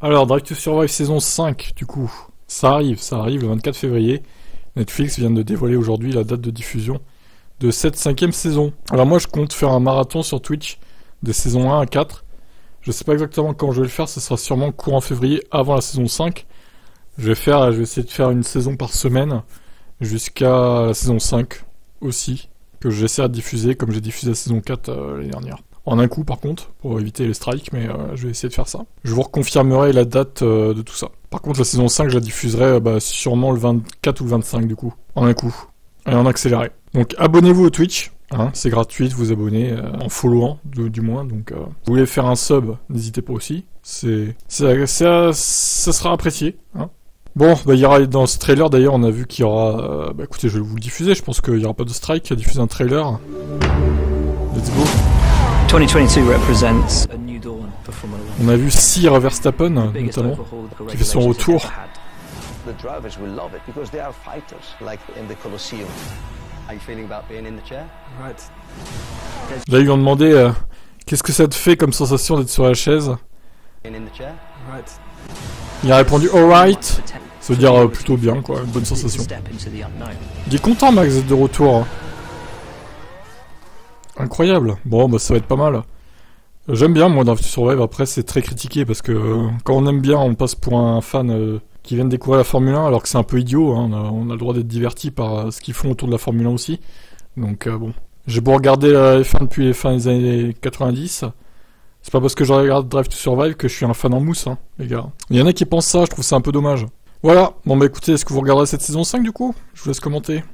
Alors, Drive to Survive saison 5, du coup, ça arrive le 24 février. Netflix vient de dévoiler aujourd'hui la date de diffusion de cette 5e saison. Alors moi, je compte faire un marathon sur Twitch des saisons 1 à 4. Je sais pas exactement quand je vais le faire, ce sera sûrement courant février avant la saison 5. Je vais essayer de faire une saison par semaine jusqu'à la saison 5 aussi, que j'essaie de diffuser comme j'ai diffusé la saison 4 l'année dernière. En un coup par contre, pour éviter les strikes, mais je vais essayer de faire ça. Je vous reconfirmerai la date de tout ça. Par contre la saison 5 je la diffuserai sûrement le 24 ou le 25 du coup, en un coup, et en accéléré. Donc abonnez-vous au Twitch, hein, c'est gratuit de vous abonner, en followant du moins, donc vous voulez faire un sub, n'hésitez pas aussi, ça sera apprécié, hein. Bon, il y aura dans ce trailer d'ailleurs, on a vu qu'il y aura, écoutez je vais vous le diffuser, je pense qu'il n'y aura pas de strike, il a diffusé un trailer. Let's go. 2022 represents a new dawn for Formula One. On a vu Sir Verstappen notamment, qui fait son retour. The drivers will love it because they are fighters, like in the Colosseum. How you feeling about being in the chair? Right. Là ils lui ont demandé qu'est-ce que ça te fait comme sensation d'être sur la chaise. Being in the chair? Right. Il a répondu alright, ça veut dire plutôt bien quoi, une bonne sensation. Il est content Max d'être de retour. Hein. Incroyable. Bon ça va être pas mal. J'aime bien moi Drive to Survive, après c'est très critiqué parce que quand on aime bien on passe pour un fan qui vient de découvrir la Formule 1 alors que c'est un peu idiot, hein. On a le droit d'être diverti par ce qu'ils font autour de la Formule 1 aussi. Donc bon. J'ai beau regarder la F1 depuis les fins des années 90, c'est pas parce que je regarde Drive to Survive que je suis un fan en mousse, hein, les gars. Il y en a qui pensent ça, je trouve ça un peu dommage. Voilà, bon écoutez, est-ce que vous regarderez cette saison 5 du coup? Je vous laisse commenter.